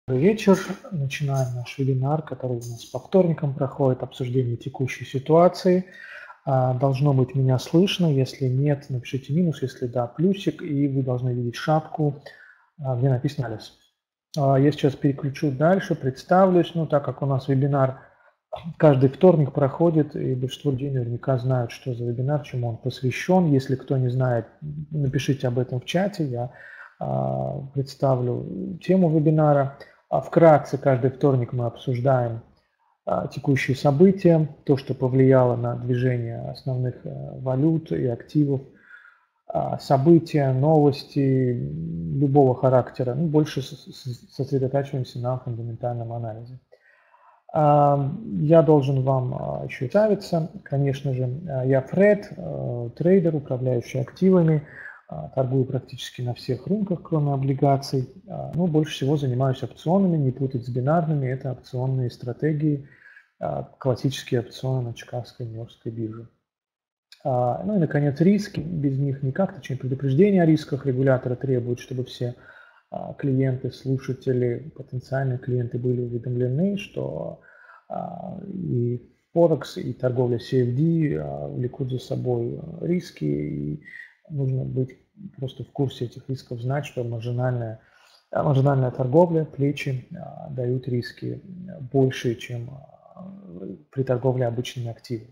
Добрый вечер. Начинаем наш вебинар, который у нас по вторникам проходит, обсуждение текущей ситуации. Должно быть меня слышно. Если нет, напишите минус, если да, плюсик, и вы должны видеть шапку, где написано «Алис». Я сейчас переключу дальше, представлюсь. Так как у нас вебинар каждый вторник проходит, и большинство людей наверняка знают, что за вебинар, чему он посвящен. Если кто не знает, напишите об этом в чате, я представлю тему вебинара. Вкратце, каждый вторник мы обсуждаем текущие события, то, что повлияло на движение основных валют и активов, события, новости любого характера. Больше сосредотачиваемся на фундаментальном анализе. Я должен вам еще представиться. Конечно же, я Фред, трейдер, управляющий активами. Торгую практически на всех рынках, кроме облигаций. Больше всего занимаюсь опционами, не путать с бинарными. Это опционные стратегии, классические опционы на Чикагской, Нью-Йоркской бирже. И, наконец, риски. Без них никак. Точнее, предупреждение о рисках. Регуляторы требуют, чтобы все клиенты, слушатели, потенциальные клиенты были уведомлены, что и Форекс, и торговля CFD влекут за собой риски, и нужно быть просто в курсе этих рисков, знать, что маржинальная торговля, плечи дают риски больше, чем при торговле обычными активами.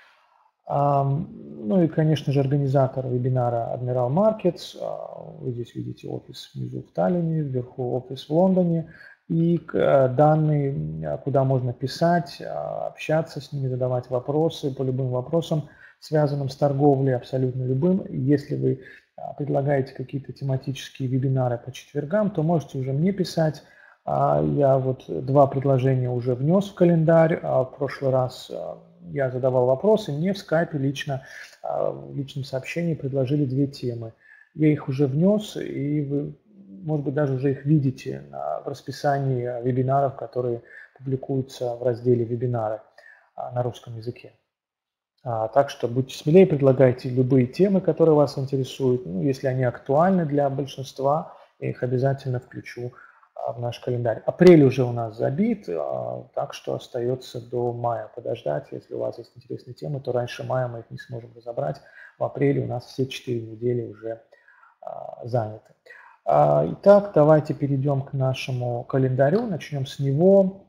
И, конечно же, организатор вебинара Admiral Markets. Вы здесь видите офис внизу в Таллине, вверху офис в Лондоне. И данные, куда можно писать, общаться с ними, задавать вопросы по любым вопросам, связанным с торговлей, абсолютно любым. Если вы предлагаете какие-то тематические вебинары по четвергам, то можете уже мне писать. Я 2 предложения уже внес в календарь. В прошлый раз я задавал вопросы, мне в скайпе лично, в личном сообщении предложили 2 темы. Я их уже внес, и вы, может быть, даже уже их видите в расписании вебинаров, которые публикуются в разделе «Вебинары» на русском языке. Так что будьте смелее, предлагайте любые темы, которые вас интересуют. Если они актуальны для большинства, я их обязательно включу в наш календарь. Апрель уже у нас забит, так что остается до мая подождать. Если у вас есть интересные темы, то раньше мая мы их не сможем разобрать. В апреле у нас все 4 недели уже заняты. Итак, давайте перейдем к нашему календарю, начнем с него.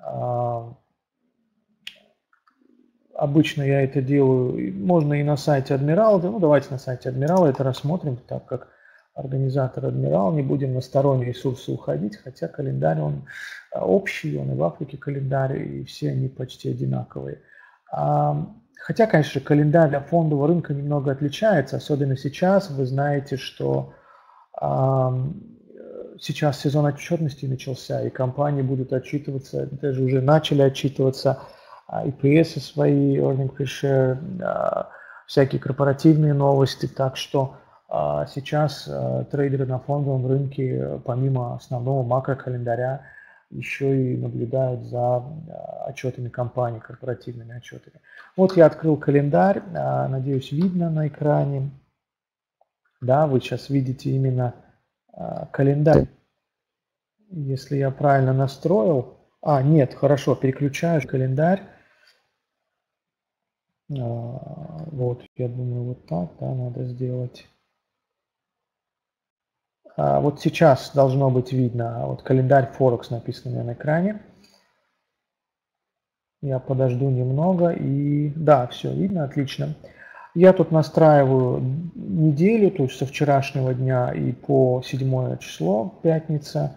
Обычно я это делаю, можно и на сайте Admiral, давайте на сайте Admiral это рассмотрим, так как организатор Admiral, не будем на сторонние ресурсы уходить, хотя календарь он общий, он и в Африке календарь, и все они почти одинаковые. Хотя, конечно, календарь для фондового рынка немного отличается, особенно сейчас. Вы знаете, что сейчас сезон отчетности начался, и компании будут отчитываться, даже уже начали отчитываться, EPS свои, earning per share, всякие корпоративные новости, так что сейчас трейдеры на фондовом рынке, помимо основного макрокалендаря, еще и наблюдают за отчетами компаний, корпоративными отчетами. Я открыл календарь, надеюсь, видно на экране. Да, вы сейчас видите именно календарь. Если я правильно настроил. Нет, хорошо, переключаю календарь. Я думаю, так, да, надо сделать. Сейчас должно быть видно, календарь Форекс написано на экране. Я подожду немного, и да, все видно, отлично. Я тут настраиваю неделю, то есть со вчерашнего дня и по 7 число, пятница.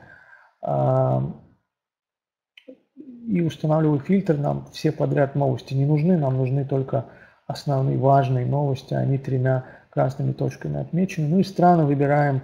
И устанавливаю фильтр, нам все подряд новости не нужны, нам нужны только основные важные новости, они 3 красными точками отмечены. И страны выбираем.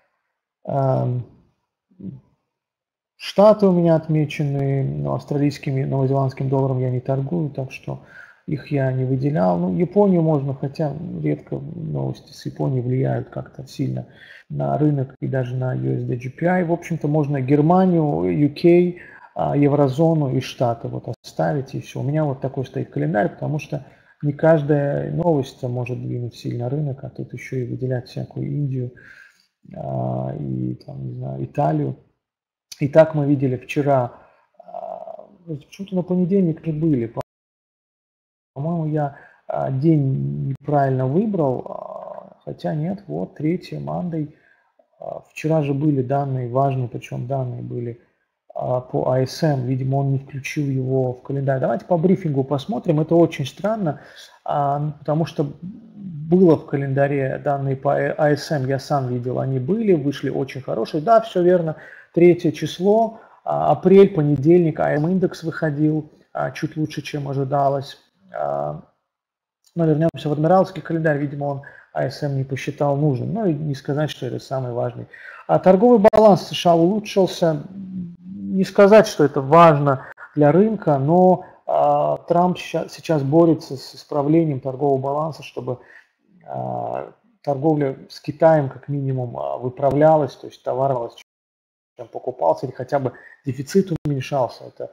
Штаты у меня отмечены, но австралийским и новозеландским долларом я не торгую, так что их я не выделял. Японию можно, хотя редко новости с Японии влияют как-то сильно на рынок и даже на USD GPI. В общем-то, можно Германию, UK, еврозону и Штаты оставить, и все. У меня такой стоит календарь, потому что не каждая новость может двинуть сильно рынок, а тут еще и выделять всякую Индию и, не знаю, Италию. Итак, мы видели вчера, почему-то на понедельник не были, по-моему, я день неправильно выбрал, хотя нет, вот 3 Monday. Вчера же были данные важные, причем данные были по ASM, видимо, он не включил его в календарь. Давайте по брифингу посмотрим, это очень странно, потому что было в календаре данные по ASM, я сам видел, они были, вышли очень хорошие. Да, все верно, 3 число, апрель, понедельник, ASM индекс выходил чуть лучше, чем ожидалось. Но вернемся в адмиралский календарь, видимо, он ASM не посчитал нужным. Ну и не сказать, что это самый важный. А торговый баланс США улучшился. Не сказать, что это важно для рынка, но Трамп сейчас борется с исправлением торгового баланса, чтобы торговля с Китаем как минимум выправлялась, то есть товар чем покупался, или хотя бы дефицит уменьшался. Это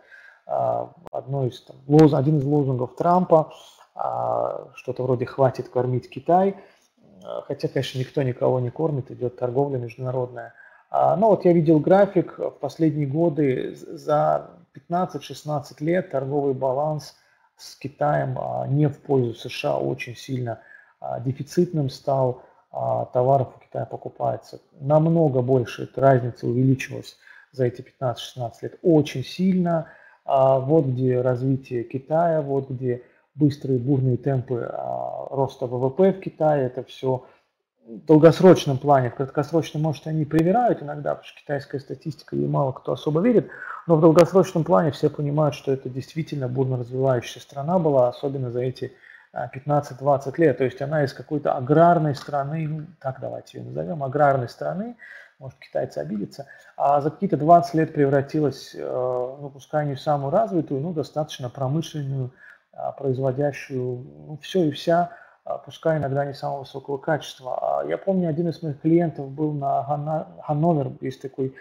один из лозунгов Трампа. Что-то вроде «хватит кормить Китай», хотя, конечно, никто никого не кормит, идет торговля международная. Но вот я видел график, в последние годы за 15-16 лет торговый баланс с Китаем не в пользу США очень сильно дефицитным стал, товаров у Китая покупается намного больше, эта разница увеличилась за эти 15-16 лет очень сильно. Вот где развитие Китая, вот где быстрые бурные темпы роста ВВП в Китае, это все в долгосрочном плане, в краткосрочном, может, они привирают иногда, потому что китайская статистика, ей мало кто особо верит, но в долгосрочном плане все понимают, что это действительно бурно развивающаяся страна была, особенно за эти 15-20 лет, то есть она из какой-то аграрной страны, ну, так давайте ее назовем, аграрной страны, может, китайцы обидятся, а за какие-то 20 лет превратилась, ну, пускай не в самую развитую, но достаточно промышленную, производящую, ну, все и вся, пускай иногда не самого высокого качества. Я помню, один из моих клиентов был на Ганновер, есть такой,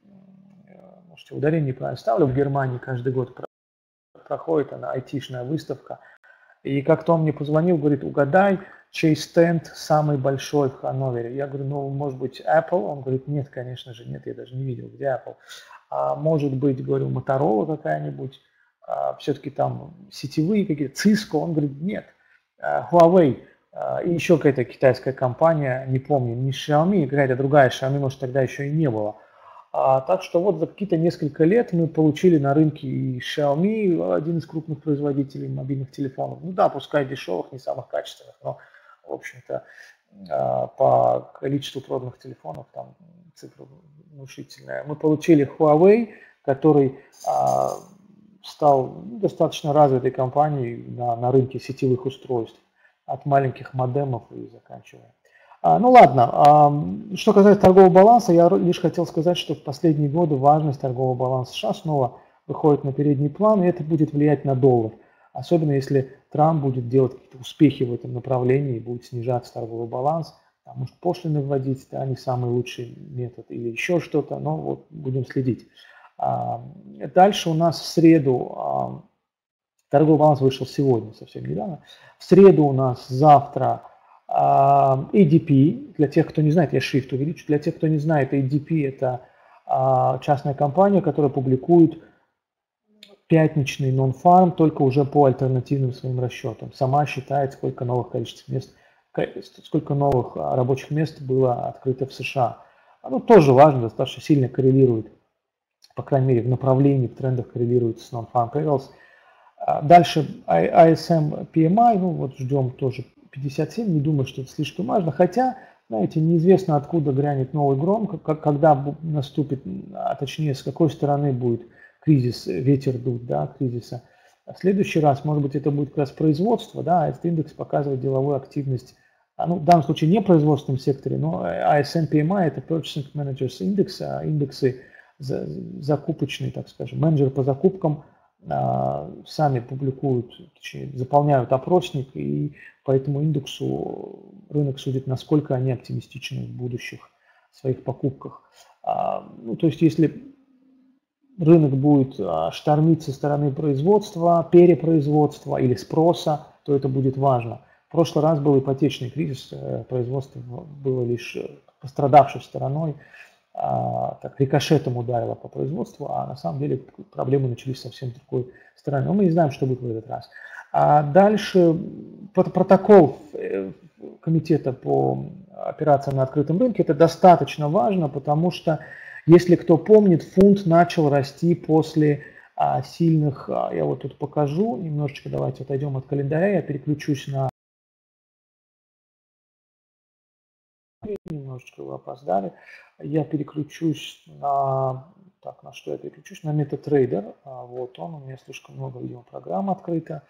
может, ударение неправильно ставлю, в Германии каждый год проходит она айтишная выставка, и как-то он мне позвонил, говорит, угадай, чей стенд самый большой в Ганновере. Я говорю, ну, может быть, Apple? Он говорит, нет, конечно же, нет, я даже не видел, где Apple. Может быть, говорю, Motorola какая-нибудь, все-таки там сетевые какие-то, Cisco, он говорит, нет, Huawei и еще какая-то китайская компания, не помню, не Xiaomi, какая-то другая Xiaomi, может, тогда еще и не было. Так что вот за какие-то несколько лет мы получили на рынке и Xiaomi, один из крупных производителей мобильных телефонов, ну да, пускай дешевых, не самых качественных, но, в общем-то, по количеству проданных телефонов там цифра внушительная. Мы получили Huawei, который стал достаточно развитой компанией на рынке сетевых устройств, от маленьких модемов и заканчивая. Ну ладно, что касается торгового баланса, я лишь хотел сказать, что в последние годы важность торгового баланса США снова выходит на передний план, и это будет влиять на доллар. Особенно если Трамп будет делать какие-то успехи в этом направлении, будет снижаться торговый баланс, может пошлины вводить, да, не самый лучший метод или еще что-то, но вот будем следить. Дальше у нас в среду, торговый баланс вышел сегодня, совсем недавно, в среду у нас завтра ADP, для тех, кто не знает, я шрифт увеличу, для тех, кто не знает, ADP это частная компания, которая публикует пятничный нон-фарм только уже по альтернативным своим расчетам. Сама считает, сколько новых рабочих мест было открыто в США. Оно тоже важно, достаточно сильно коррелирует, по крайней мере, в направлении, в трендах коррелирует с non-farm payrolls. Дальше ISM PMI, ну вот ждем тоже 57, не думаю, что это слишком важно, хотя, знаете, неизвестно, откуда грянет новый гром, когда наступит, а точнее, с какой стороны будет кризис, ветер дуть, да, кризиса. В следующий раз, может быть, это будет как раз производство, да, этот индекс показывает деловую активность, ну, в данном случае не в производственном секторе, но ISM PMI это Purchasing Managers Index, индексы закупочные, так скажем, менеджеры по закупкам сами публикуют, заполняют опросник, и по этому индексу рынок судит, насколько они оптимистичны в будущих своих покупках. Ну, то есть, если рынок будет штормить со стороны производства, перепроизводства или спроса, то это будет важно. В прошлый раз был ипотечный кризис, производство было лишь пострадавшей стороной. так, рикошетом ударило по производству, а на самом деле проблемы начались совсем с другой стороны. Но мы не знаем, что будет в этот раз. А дальше протокол комитета по операциям на открытом рынке, это достаточно важно, потому что, если кто помнит, фунт начал расти после сильных, я вот тут покажу, немножечко давайте отойдем от календаря, я переключусь на, немножечко вы опоздали, я переключусь на, так, на что я переключусь, на MetaTrader, вот он, у меня слишком много, видимо, программ открыто.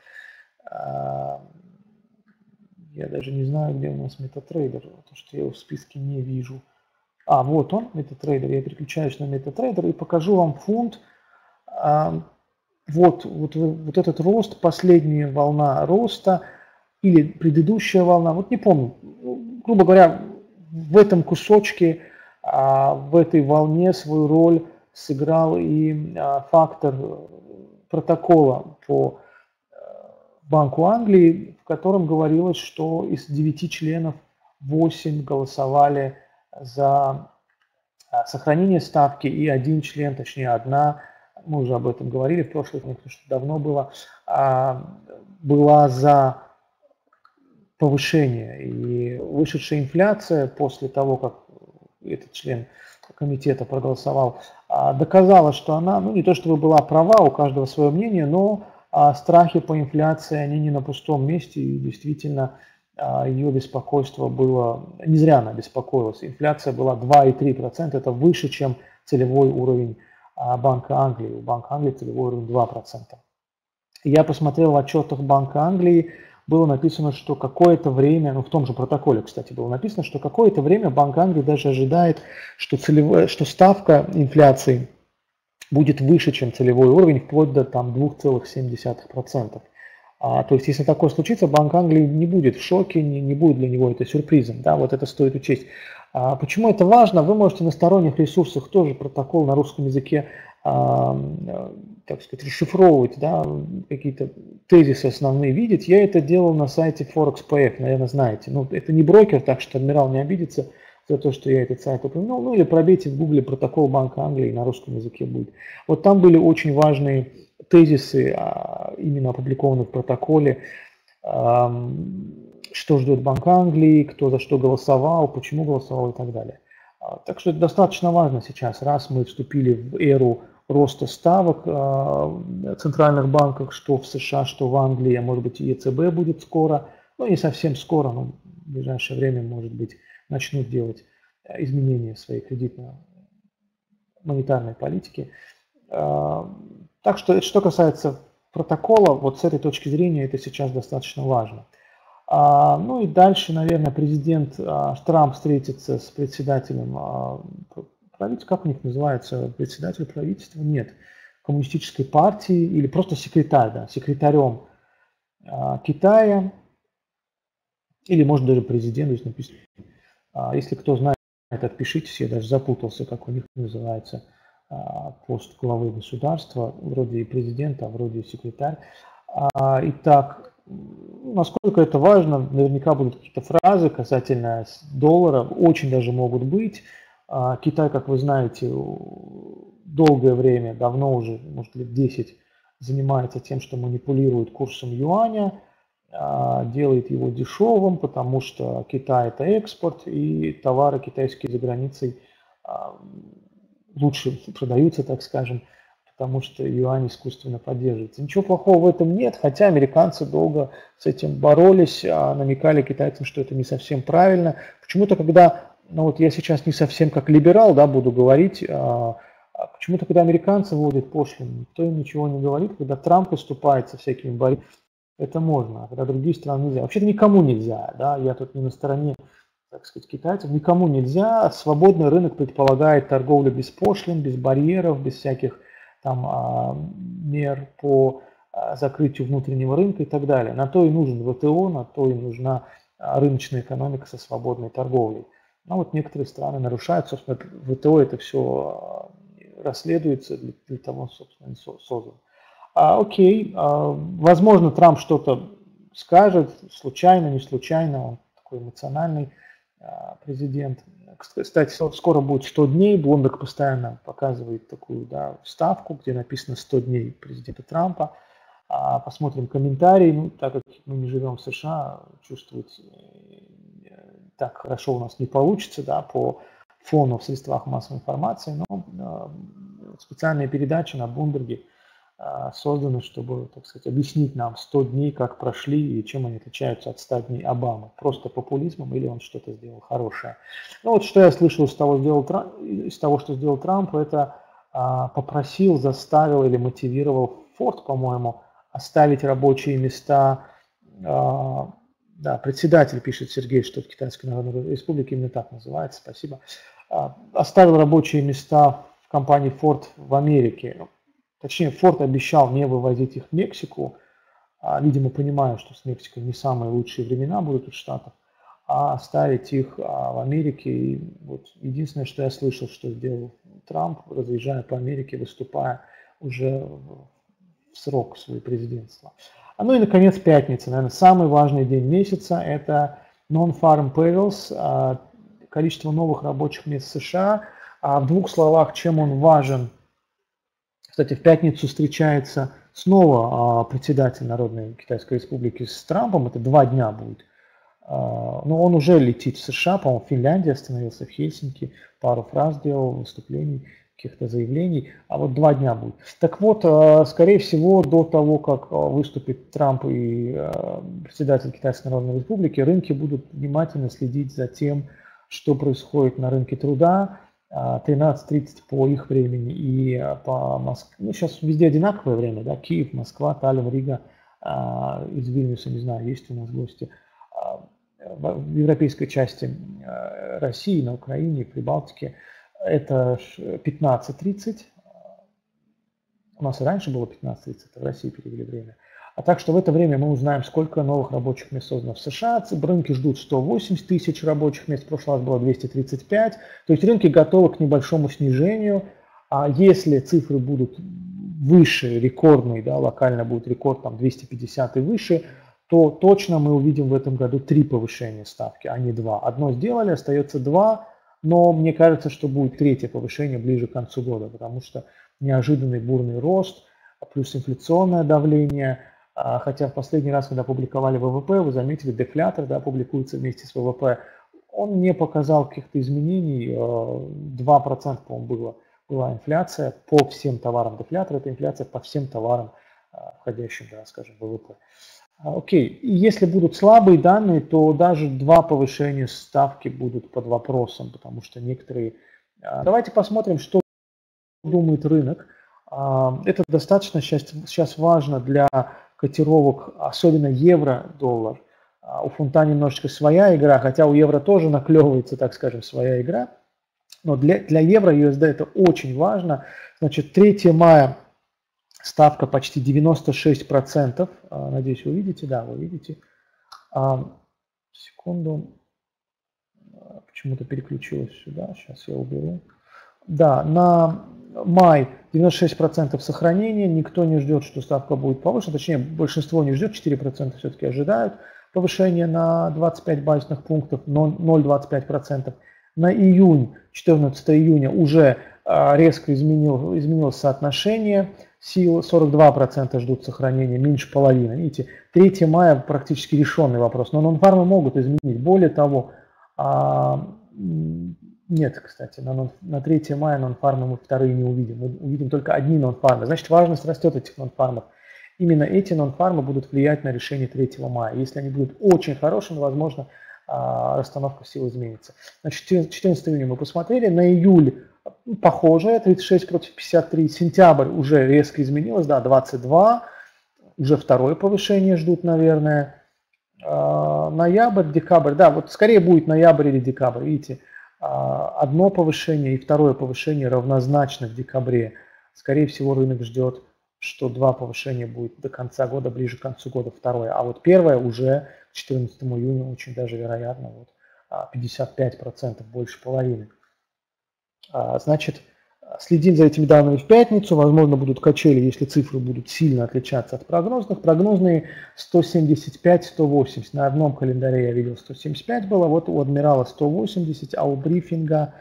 Я даже не знаю, где у нас MetaTrader, потому что я его в списке не вижу. Вот он, MetaTrader. Я переключаюсь на MetaTrader и покажу вам фунт. Вот этот рост, последняя волна роста или предыдущая волна, вот не помню. Грубо говоря, в этом кусочке, в этой волне свою роль сыграл и фактор протокола по Банку Англии, в котором говорилось, что из 9 членов 8 голосовали за сохранение ставки, и 1 член, точнее одна, мы уже об этом говорили в прошлых, потому что давно было, была за повышение. И вышедшая инфляция после того, как этот член комитета проголосовал, доказала, что она, ну не то чтобы была права, у каждого свое мнение, но страхи по инфляции, они не на пустом месте, и действительно ее беспокойство было, не зря она беспокоилась. Инфляция была 2,3%, это выше, чем целевой уровень Банка Англии. У Банка Англии целевой уровень 2%. Я посмотрел в отчетах Банка Англии, было написано, что какое-то время, ну в том же протоколе, кстати, было написано, что какое-то время Банк Англии даже ожидает, что ставка инфляции будет выше, чем целевой уровень, вплоть до там 2,7%. То есть, если такое случится, Банк Англии не будет в шоке, не будет для него это сюрпризом. Да, вот это стоит учесть. Почему это важно? Вы можете на сторонних ресурсах тоже протокол на русском языке, так сказать, расшифровывать, да, какие-то тезисы основные видеть. Я это делал на сайте Forex.pf, наверное, знаете. Ну, это не брокер, так что адмирал не обидится за то, что я этот сайт упомянул. Ну, или пробейте в гугле протокол Банка Англии, на русском языке будет. Вот там были очень важные тезисы, именно опубликованы в протоколе, что ждет Банк Англии, кто за что голосовал, почему голосовал и так далее. Так что это достаточно важно сейчас, раз мы вступили в эру роста ставок в центральных банках, что в США, что в Англии, а может быть и ЕЦБ будет скоро, ну не совсем скоро, но в ближайшее время, может быть, начнут делать изменения своей кредитно-монетарной политики. Так что касается протокола, вот с этой точки зрения это сейчас достаточно важно. Ну и дальше, наверное, президент Трамп встретится с председателем правительства, как у них называется, председатель правительства, нет, коммунистической партии или просто секретарь, да, секретарем Китая, или может даже президент, здесь написано. Если кто знает, отпишитесь, я даже запутался, как у них называется пост главы государства, вроде и президента, а вроде и секретарь. Итак, насколько это важно, наверняка будут какие-то фразы касательно доллара, очень даже могут быть. Китай, как вы знаете, долгое время, давно уже, может лет 10, занимается тем, что манипулирует курсом юаня, делает его дешевым, потому что Китай это экспорт, и товары китайские за границей лучше продаются, так скажем, потому что юань искусственно поддерживается. Ничего плохого в этом нет, хотя американцы долго с этим боролись, намекали китайцам, что это не совсем правильно. Почему-то, когда, ну вот я сейчас не совсем как либерал, да, буду говорить, почему-то, когда американцы вводят пошлины, никто им ничего не говорит, когда Трамп выступает со всякими борьбами, это можно, а когда другие страны нельзя. Вообще-то никому нельзя, да, я тут не на стороне, так сказать, китайцев, никому нельзя. Свободный рынок предполагает торговлю без пошлин, без барьеров, без всяких там мер по закрытию внутреннего рынка и так далее. На то и нужен ВТО, на то и нужна рыночная экономика со свободной торговлей. Но вот некоторые страны нарушают, собственно, ВТО это все расследуется, для того, собственно, создан. Окей, возможно, Трамп что-то скажет, случайно, не случайно, он такой эмоциональный президент. Кстати, скоро будет 100 дней. Bloomberg постоянно показывает такую, да, вставку, где написано 100 дней президента Трампа. Посмотрим комментарии. Ну, так как мы не живем в США, чувствовать так хорошо у нас не получится, да, по фону в средствах массовой информации, но специальные передачи на Bloomberg созданы, чтобы, так сказать, объяснить нам 100 дней, как прошли и чем они отличаются от 100 дней Обамы. Просто популизмом или он что-то сделал хорошее. Ну вот что я слышал из того, что сделал Трамп, это попросил, заставил или мотивировал Форд, по-моему, оставить рабочие места. Да, председатель, пишет Сергей, что в Китайской Народной Республике именно так называется, спасибо. Оставил рабочие места в компании Ford в Америке. Точнее, Ford обещал не вывозить их в Мексику, видимо, понимая, что с Мексикой не самые лучшие времена будут у Штатов, а оставить их в Америке. И вот единственное, что я слышал, что сделал Трамп, разъезжая по Америке, выступая уже в срок своего президентства. Ну и, наконец, пятница. Наверное, самый важный день месяца – это Non-Farm Payrolls, количество новых рабочих мест в США. В двух словах, чем он важен. Кстати, в пятницу встречается снова председатель Народной Китайской Республики с Трампом. Это 2 дня будет. Но он уже летит в США, по-моему, в Финляндии остановился, в Хельсинки, пару фраз делал, выступлений, каких-то заявлений, а вот 2 дня будет. Так вот, скорее всего, до того, как выступит Трамп и председатель Китайской Народной Республики, рынки будут внимательно следить за тем, что происходит на рынке труда. 13:30 по их времени и по Москве. Ну, сейчас везде одинаковое время, да, Киев, Москва, Таллин, Рига, из Вильнюса, не знаю, есть у нас гости. В европейской части России, на Украине, в Прибалтике это 15:30. У нас и раньше было 15:30, это в России перевели время. А так что в это время мы узнаем, сколько новых рабочих мест создано в США. Рынки ждут 180 тысяч рабочих мест, в прошлый раз было 235. То есть рынки готовы к небольшому снижению. А если цифры будут выше, рекордные, да, локально будет рекорд там 250 и выше, то точно мы увидим в этом году 3 повышения ставки, а не 2. Одно сделали, остается 2, но мне кажется, что будет 3-е повышение ближе к концу года, потому что неожиданный бурный рост, плюс инфляционное давление. Хотя в последний раз, когда публиковали ВВП, вы заметили, дефлятор, да, публикуется вместе с ВВП, он не показал каких-то изменений, 2%, по-моему, была инфляция по всем товарам. Дефлятор – это инфляция по всем товарам, входящим, да, скажем, в ВВП. Окей, и если будут слабые данные, то даже 2 повышения ставки будут под вопросом, потому что некоторые… Давайте посмотрим, что думает рынок. Это достаточно сейчас важно для котировок, особенно евро-доллар. У фунта немножечко своя игра, хотя у евро тоже наклевывается, так скажем, своя игра. Но для евро-USD это очень важно. Значит, 3 мая ставка почти 96%. Надеюсь, вы видите. Да, вы видите. Секунду. Почему-то переключилось сюда. Сейчас я уберу. Да, на май 96% сохранения, никто не ждет, что ставка будет повышена, точнее большинство не ждет, 4% все-таки ожидают повышение на 25 базисных пунктов, 0,25%. На июнь, 14 июня уже резко изменилось соотношение сил, 42% ждут сохранения, меньше половины. Видите, 3 мая практически решенный вопрос, но нон-фармы могут изменить. Более того, нет, кстати, на 3 мая нон-фармы мы вторые не увидим. Мы увидим только одни нон-фармы. Значит, важность растет этих нон-фармов. Именно эти нон-фармы будут влиять на решение 3 мая. Если они будут очень хорошими, возможно, расстановка сил изменится. Значит, 14 июня мы посмотрели. На июль похоже, 36 против 53. Сентябрь уже резко изменилось, да, 22. Уже 2-е повышение ждут, наверное. Ноябрь, декабрь, да, вот скорее будет ноябрь или декабрь, видите. 1 повышение и 2-е повышение равнозначно в декабре. Скорее всего, рынок ждет, что 2 повышения будет до конца года, ближе к концу года 2-е. А вот 1-е уже к 14 июня очень даже вероятно, вот 55%, больше половины. Значит, Следим за этими данными в пятницу, возможно, будут качели, если цифры будут сильно отличаться от прогнозных. Прогнозные 175-180. На одном календаре я видел 175 было, вот у Адмирала 180, а у брифинга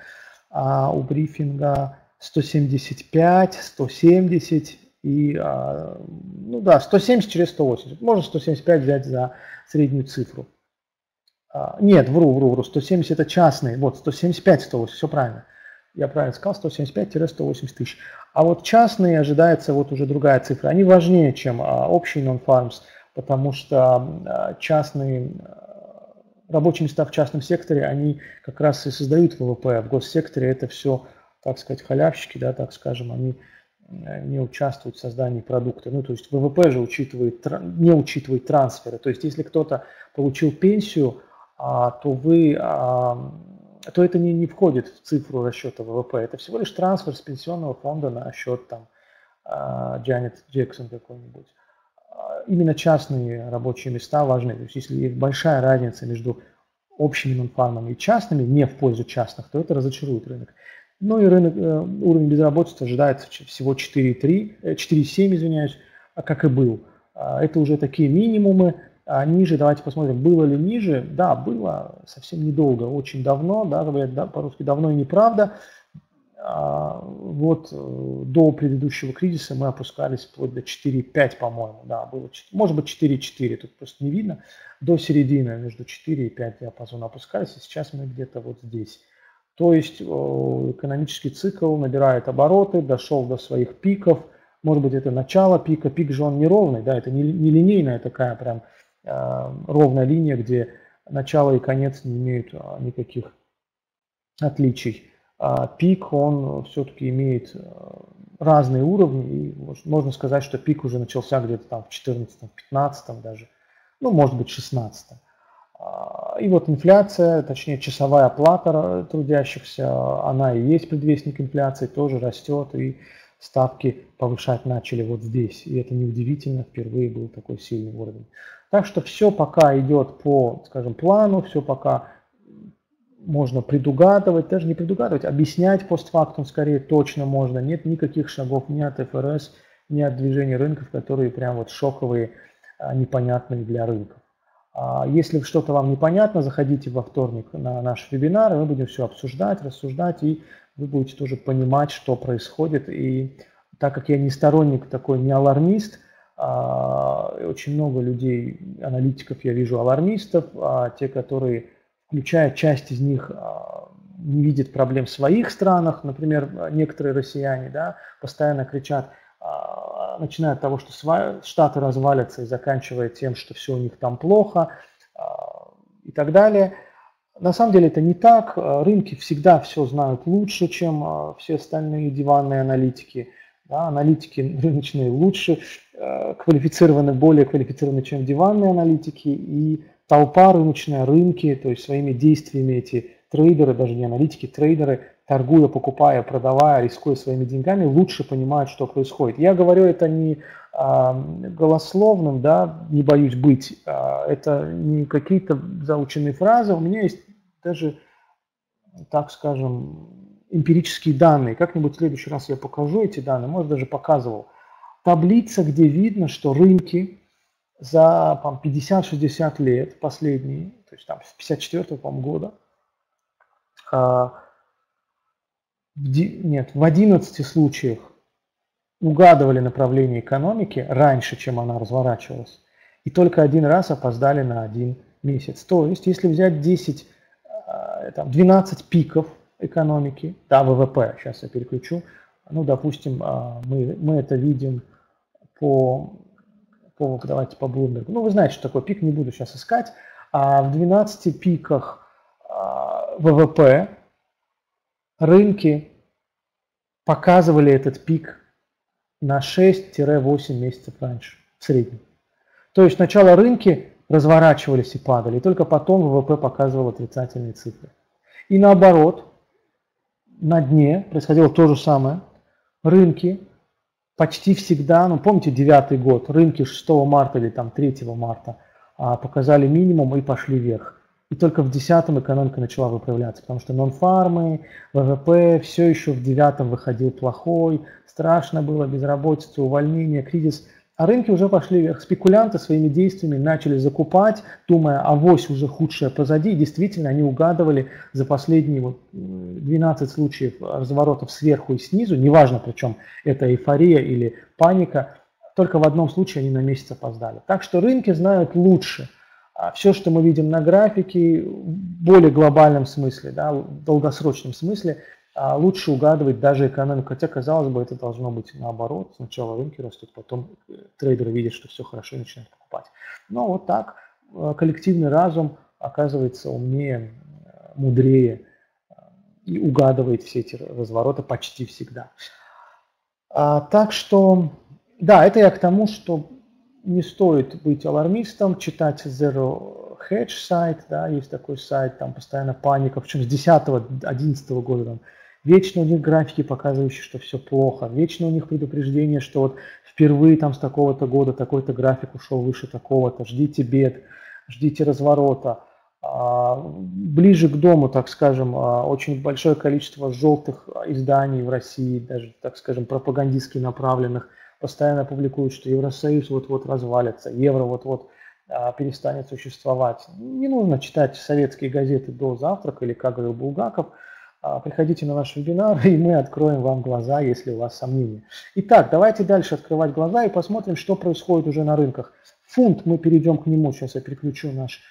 175, 170 и, ну да, 170 через 180. Можно 175 взять за среднюю цифру. Нет, вру, 170 это частные, вот 175, 180, все правильно. Я правильно сказал, 175-180 тысяч. А вот частные ожидается вот уже другая цифра. Они важнее, чем общие non-farms, потому что частные рабочие места в частном секторе, они как раз и создают ВВП. В госсекторе это все, так сказать, халявщики, да, так скажем, они не участвуют в создании продукта. Ну, то есть ВВП же не учитывает трансферы. То есть если кто-то получил пенсию, то это не входит в цифру расчета ВВП. Это всего лишь трансфер с пенсионного фонда на счет там Джанет Джексон какой-нибудь. Именно частные рабочие места важны. То есть если есть большая разница между общими нонфармами и частными, не в пользу частных, то это разочарует рынок. Ну и уровень безработицы ожидается всего 4,7, извиняюсь, как и был. Это уже такие минимумы. Ниже, давайте посмотрим, было ли ниже. Да, было совсем недолго, очень давно, да, говорят, да, по-русски давно и неправда. Вот до предыдущего кризиса мы опускались вплоть до 4,5, по-моему, да, было, может быть 4,4, тут просто не видно. До середины между 4 и 5 диапазона опускались, и сейчас мы где-то вот здесь. То есть экономический цикл набирает обороты, дошел до своих пиков. Может быть, это начало пика, пик же он неровный, да, это не линейная такая прям ровная линия, где начало и конец не имеют никаких отличий. Пик, он все-таки имеет разные уровни, и можно сказать, что пик уже начался где-то там в 14-15 даже, ну, может быть, 16. И вот инфляция, точнее часовая оплата трудящихся, она и есть предвестник инфляции, тоже растет, и ставки повышать начали вот здесь. И это неудивительно, впервые был такой сильный уровень. Так что все пока идет по, скажем, плану, все пока можно предугадывать, даже не предугадывать, объяснять постфактум скорее точно можно. Нет никаких шагов ни от ФРС, ни от движения рынков, которые прям вот шоковые, непонятные для рынков. Если что-то вам непонятно, заходите во вторник на наш вебинар, и мы будем все обсуждать, рассуждать, и вы будете тоже понимать, что происходит. И так как я не сторонник такой, не алармист, очень много людей, аналитиков я вижу алармистов, те, которые, включая часть из них, не видят проблем в своих странах, например, некоторые россияне, да, постоянно кричат, начиная от того, что Штаты развалятся и заканчивая тем, что все у них там плохо и так далее. На самом деле это не так. Рынки всегда все знают лучше, чем все остальные диванные аналитики. Да, аналитики рыночные лучше квалифицированы, более квалифицированы, чем диванные аналитики. И толпа рыночная, рынки, то есть своими действиями эти трейдеры, даже не аналитики, трейдеры, торгуя, покупая, продавая, рискуя своими деньгами, лучше понимают, что происходит. Я говорю это не голословным, да, не боюсь быть, это не какие-то заученные фразы, у меня есть даже, так скажем, эмпирические данные. Как-нибудь в следующий раз я покажу эти данные, может даже показывал. Таблица, где видно, что рынки за 50-60 лет последние, то есть там с 54-го, по-моему, года, в 11 случаях угадывали направление экономики раньше, чем она разворачивалась, и только один раз опоздали на 1 месяц. То есть, если взять 12 пиков экономики, да, ВВП, сейчас я переключу, ну, допустим, мы это видим давайте по Bloomberg. Ну, вы знаете, что такое пик, не буду сейчас искать. В 12 пиках ВВП рынки показывали этот пик на 6-8 месяцев раньше, в среднем. То есть сначала рынки разворачивались и падали, и только потом ВВП показывал отрицательные цифры. И наоборот, на дне происходило то же самое. Рынки почти всегда, ну помните 9-й год, рынки 6 марта или там 3 марта показали минимум и пошли вверх. и только в 2010 экономика начала выправляться, потому что нон-фармы, ВВП все еще в 2009 выходил плохой, страшно было, безработица, увольнение, кризис. А рынки уже пошли вверх. Спекулянты своими действиями начали закупать, думая, авось уже худшее позади. И действительно, они угадывали за последние 12 случаев разворотов сверху и снизу, неважно, причем это эйфория или паника, только в одном случае они на месяц опоздали. Так что рынки знают лучше. Все, что мы видим на графике, в более глобальном смысле, да, в долгосрочном смысле, лучше угадывать даже экономику, хотя, казалось бы, это должно быть наоборот. Сначала рынки растут, потом трейдеры видят, что все хорошо и начинают покупать. Но вот так коллективный разум оказывается умнее, мудрее и угадывает все эти развороты почти всегда. Так что, да, это я к тому, что не стоит быть алармистом, читать Zero Hedge сайт, да, есть такой сайт, там постоянно паника, причем с 10-11 года там. Вечно у них графики, показывающие, что все плохо. Вечно у них предупреждение, что вот впервые там с такого-то года такой-то график ушел выше такого-то. Ждите бед, ждите разворота. Ближе к дому, так скажем, очень большое количество желтых изданий в России, даже, так скажем, пропагандистски направленных, постоянно публикуют, что Евросоюз вот-вот развалится, евро вот-вот перестанет существовать. Не нужно читать советские газеты до завтрака, или, как говорил Булгаков, приходите на наш вебинар, и мы откроем вам глаза, если у вас сомнения. Итак, давайте дальше открывать глаза и посмотрим, что происходит уже на рынках. Фунт, мы перейдем к нему, сейчас я переключу наш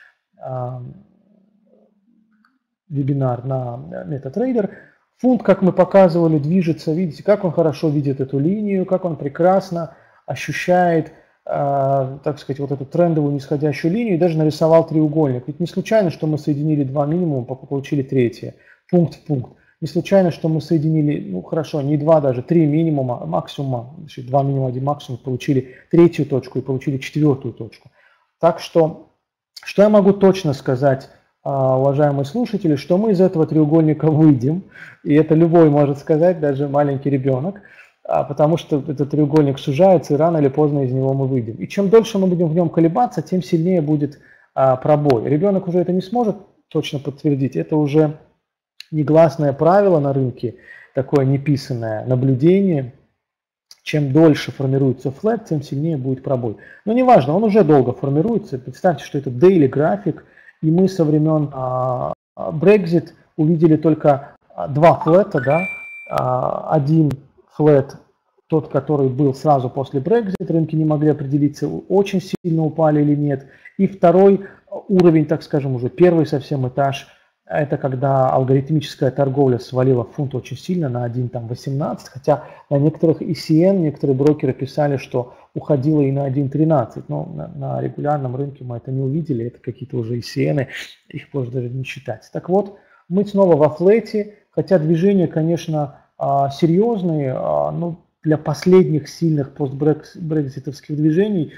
вебинар на MetaTrader. Фунт, как мы показывали, движется, видите, как он хорошо видит эту линию, как он прекрасно ощущает, так сказать, вот эту трендовую нисходящую линию, и даже нарисовал треугольник. Ведь не случайно, что мы соединили два минимума, получили третье. Пункт в пункт. Не случайно, что мы соединили, ну хорошо, не два даже, три минимума, максимума, два минимума, один максимум, получили третью точку и получили четвертую точку. Так что я могу точно сказать, уважаемые слушатели, что мы из этого треугольника выйдем, и это любой может сказать, даже маленький ребенок, потому что этот треугольник сужается, и рано или поздно из него мы выйдем. И чем дольше мы будем в нем колебаться, тем сильнее будет пробой. Ребенок уже это не сможет точно подтвердить, это уже негласное правило на рынке, такое неписанное наблюдение. Чем дольше формируется флэт, тем сильнее будет пробой. Но неважно, он уже долго формируется. Представьте, что это daily график, и мы со времен Brexit увидели только два флэта, да? Один флэт, тот, который был сразу после Brexit, рынки не могли определиться, очень сильно упали или нет. И второй уровень, так скажем, уже первый совсем этаж, это когда алгоритмическая торговля свалила фунт очень сильно на 1.18, хотя на некоторых ECN некоторые брокеры писали, что уходило и на 1.13, но на регулярном рынке мы это не увидели, это какие-то уже ECN, их можно даже не считать. Так вот, мы снова во флете, хотя движения, конечно, серьезные, но для последних сильных постбрекситовских движений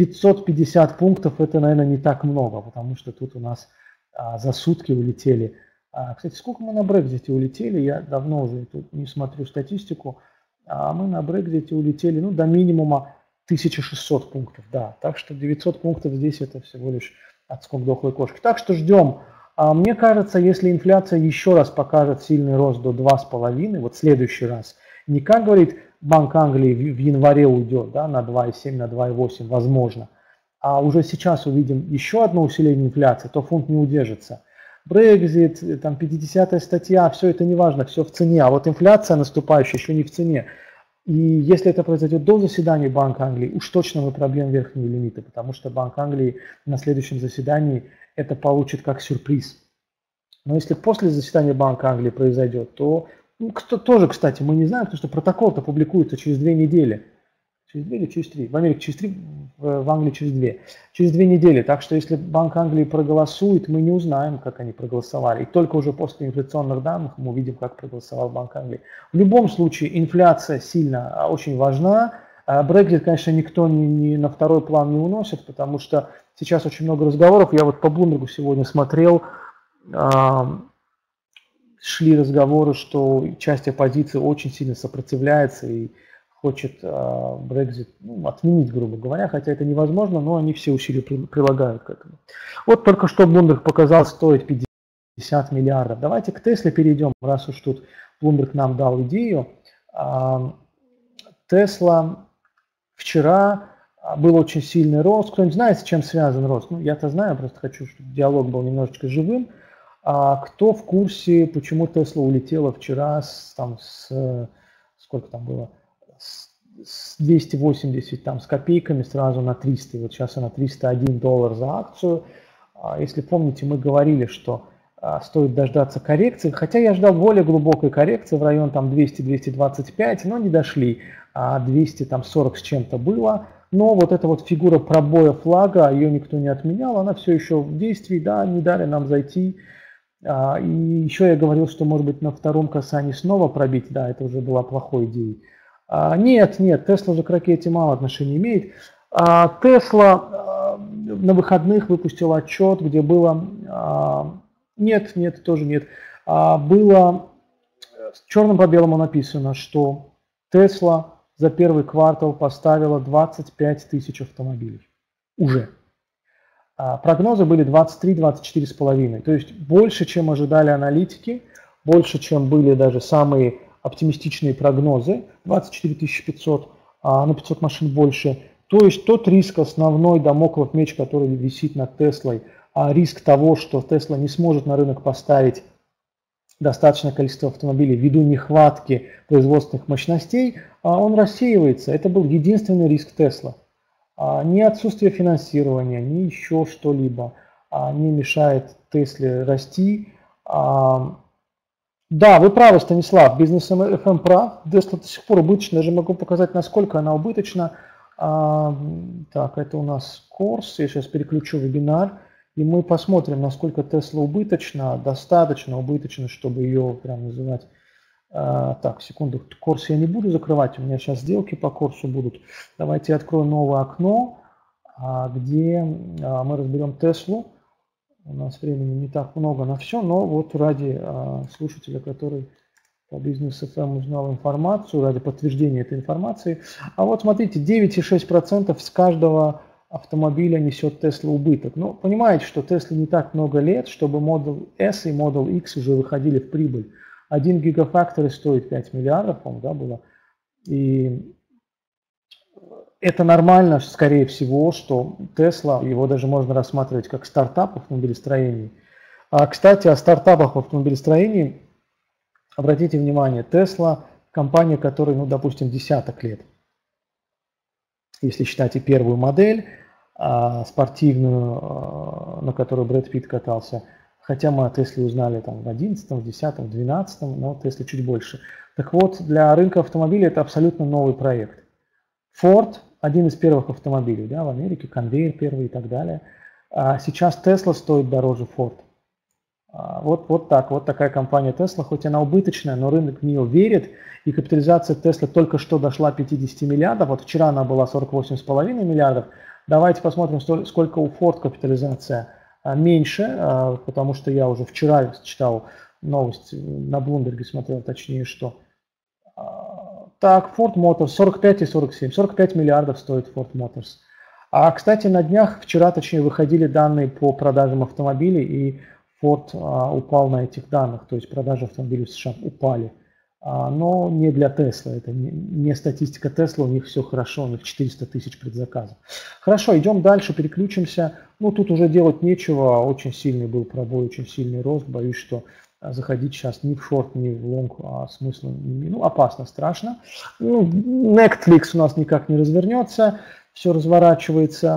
950 пунктов это, наверное, не так много, потому что тут у нас за сутки улетели. Кстати, сколько мы на Брекзите улетели, я давно уже тут не смотрю статистику, мы на Брекзите улетели до минимума 1600 пунктов, да, так что 900 пунктов здесь это всего лишь отскок дохлой кошки. Так что ждем. Мне кажется, если инфляция еще раз покажет сильный рост до 2,5, вот в следующий раз, не как говорит Банк Англии в январе уйдет, да, на 2,7, на 2,8, возможно, а уже сейчас увидим еще одно усиление инфляции, то фунт не удержится. Брекзит, там 50-я статья, все это не важно, все в цене, а вот инфляция наступающая еще не в цене. И если это произойдет до заседания Банка Англии, уж точно мы пробьем верхние лимиты, потому что Банк Англии на следующем заседании это получит как сюрприз. Но если после заседания Банка Англии произойдет, то тоже, кстати, мы не знаем, потому что протокол-то публикуется через 2 недели. Через 2 или через 3? В Америке через 3, в Англии через 2. Через 2 недели. Так что если Банк Англии проголосует, мы не узнаем, как они проголосовали. И только уже после инфляционных данных мы увидим, как проголосовал Банк Англии. В любом случае инфляция сильно, очень важна. Брексит, конечно, никто не на второй план не уносит, потому что сейчас очень много разговоров. Я вот по Bloomberg сегодня смотрел, шли разговоры, что часть оппозиции очень сильно сопротивляется и хочет Brexit отменить, грубо говоря, хотя это невозможно, но они все усилия прилагают к этому. Вот только что Bloomberg показал, стоит 50 миллиардов. Давайте к Тесле перейдем, раз уж тут Bloomberg нам дал идею. Тесла вчера был очень сильный рост. Кто-нибудь знает, с чем связан рост? Ну, я-то знаю, просто хочу, чтобы диалог был немножечко живым. Кто в курсе, почему Тесла улетела вчера сколько там было? С 280 там, с копейками сразу на 300. Вот сейчас она $301 за акцию. Если помните, мы говорили, что стоит дождаться коррекции, хотя я ждал более глубокой коррекции в район там 200-225, но не дошли, 240 с чем-то было, но вот эта вот фигура пробоя флага, ее никто не отменял, она все еще в действии, да, не дали нам зайти, и еще я говорил, что может быть на втором касании снова пробить, да, это уже была плохой идеей. Нет, Тесла же к ракете мало отношения имеет. Тесла на выходных выпустила отчет, где было... Нет, тоже нет. Было черным по белому написано, что Tesla за первый квартал поставила 25 тысяч автомобилей. Уже. Прогнозы были 23-24,5. То есть больше, чем ожидали аналитики, больше, чем были даже самые оптимистичные прогнозы. 24 500, на 500 машин больше. То есть тот риск основной, дамоклов меч, который висит над Теслой, риск того, что Tesla не сможет на рынок поставить достаточное количество автомобилей ввиду нехватки производственных мощностей, он рассеивается. Это был единственный риск Tesla. Ни отсутствие финансирования, ни еще что-либо не мешает Тесле расти. Да, вы правы, Станислав, бизнес FM прав. Tesla до сих пор убыточна. Даже могу показать, насколько она убыточна. Так, это у нас курс. Я сейчас переключу вебинар. И мы посмотрим, насколько Tesla убыточна, достаточно убыточна, чтобы ее прям называть. Так, секунду, курс я не буду закрывать, у меня сейчас сделки по курсу будут. Давайте я открою новое окно, где мы разберем Теслу. У нас времени не так много на все, но вот ради слушателя, который по бизнес FM узнал информацию, ради подтверждения этой информации. А вот смотрите, 9,6% с каждого автомобиля несет Tesla убыток. Но понимаете, что Tesla не так много лет, чтобы Model S и Model X уже выходили в прибыль. 1 гигафактор стоит 5 миллиардов, по-моему, да, было. И это нормально, скорее всего, что Tesla, его даже можно рассматривать как стартап в автомобилестроении. Кстати, о стартапах в автомобилестроении, обратите внимание, Tesla компания, которой, ну, допустим, десяток лет. Если считать и первую модель, спортивную, на которой Брэд Питт катался, хотя мы о Тесле узнали там в 11, в 10, в 12, но Tesla чуть больше. Так вот, для рынка автомобилей это абсолютно новый проект. Ford один из первых автомобилей, да, в Америке, конвейер первый и так далее. Сейчас Tesla стоит дороже Ford. Вот такая компания Tesla, хоть она убыточная, но рынок в нее верит, и капитализация Tesla только что дошла 50 миллиардов, вот вчера она была 48,5 миллиардов. Давайте посмотрим, сколько у Ford капитализация меньше, потому что я уже вчера читал новость, на Bloomberg смотрел, точнее, что... Так, Ford Motors 45 и 47, 45 миллиардов стоит Ford Motors. Кстати, на днях, вчера точнее, выходили данные по продажам автомобилей, и Ford упал на этих данных, то есть продажи автомобилей в США упали. Но не для Tesla, это не статистика Tesla, у них все хорошо, у них 400 тысяч предзаказов. Хорошо, идем дальше, переключимся. Ну, тут уже делать нечего, очень сильный был пробой, очень сильный рост, боюсь, что заходить сейчас ни в шорт, ни в лонг смысла, ну, опасно, страшно. Ну, Netflix у нас никак не развернется, все разворачивается.